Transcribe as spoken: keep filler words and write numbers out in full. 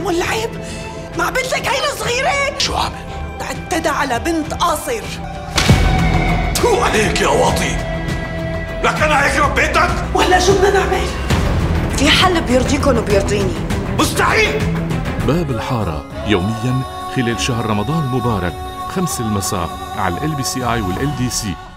ولا عيب؟ مع بنتك هينا صغيرة؟ شو عمل؟ تعتدى على بنت قاصر. تو عليك يا واطي، لك أنا هيخرب بيتك؟ وهلا شو بدنا نعمل؟ في حل بيرضيكم وبيرضيني. مستحيل. باب الحارة يومياً خلال شهر رمضان المبارك خمس المساء على ال بي سي اي والال دي سي.